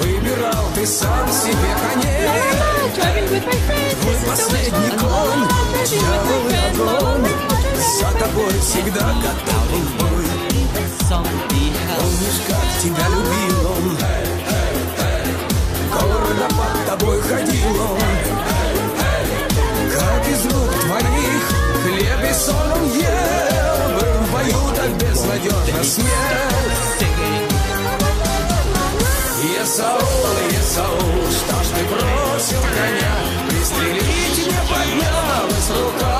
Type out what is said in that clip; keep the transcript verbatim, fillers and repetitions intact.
Выбирал ты сам себе коней. Твой последний конь, дьявол и огонь, за тобой всегда готов в бой. Помнишь, как тебя любил он, гордо под тобой ходил он, как из рук твоих хлеб и сон он ел, был в бою так безнадежно смел. Есаул, Есаул, что ж ты бросил коня, пристрелить не поднялась рука.